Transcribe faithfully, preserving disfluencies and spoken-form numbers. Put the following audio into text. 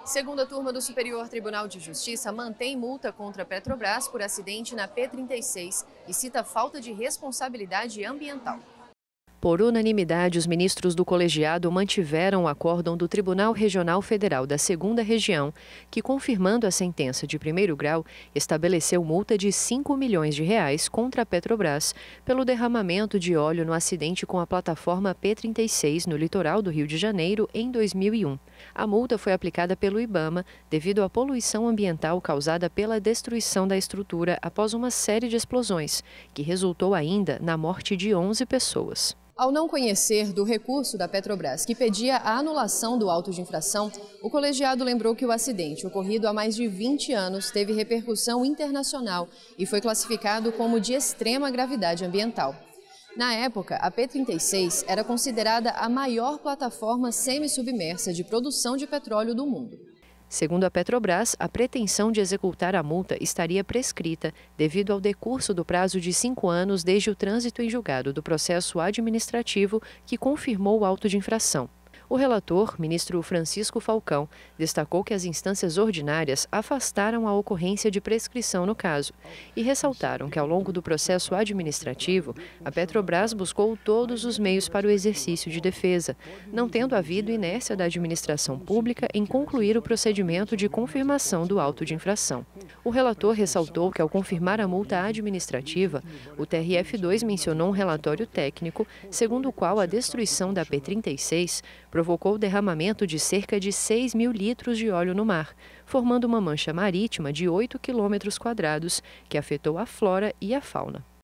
Segunda turma do Superior Tribunal de Justiça mantém multa contra a Petrobras por acidente na P trinta e seis e cita falta de responsabilidade ambiental. Por unanimidade, os ministros do colegiado mantiveram o acórdão do Tribunal Regional Federal da Segunda Região, que, confirmando a sentença de primeiro grau, estabeleceu multa de cinco milhões de reais contra a Petrobras pelo derramamento de óleo no acidente com a plataforma P trinta e seis no litoral do Rio de Janeiro em dois mil e um. A multa foi aplicada pelo IBAMA devido à poluição ambiental causada pela destruição da estrutura após uma série de explosões, que resultou ainda na morte de onze pessoas. Ao não conhecer do recurso da Petrobras, que pedia a anulação do auto de infração, o colegiado lembrou que o acidente, ocorrido há mais de vinte anos, teve repercussão internacional e foi classificado como de extrema gravidade ambiental. Na época, a P trinta e seis era considerada a maior plataforma semi-submersa de produção de petróleo do mundo. Segundo a Petrobras, a pretensão de executar a multa estaria prescrita devido ao decurso do prazo de cinco anos desde o trânsito em julgado do processo administrativo que confirmou o auto de infração. O relator, ministro Francisco Falcão, destacou que as instâncias ordinárias afastaram a ocorrência de prescrição no caso e ressaltaram que, ao longo do processo administrativo, a Petrobras buscou todos os meios para o exercício de defesa, não tendo havido inércia da administração pública em concluir o procedimento de confirmação do auto de infração. O relator ressaltou que, ao confirmar a multa administrativa, o T R F dois mencionou um relatório técnico, segundo o qual a destruição da P trinta e seis provocou o derramamento de cerca de seis mil litros de óleo no mar, formando uma mancha marítima de oito quilômetros quadrados, que afetou a flora e a fauna.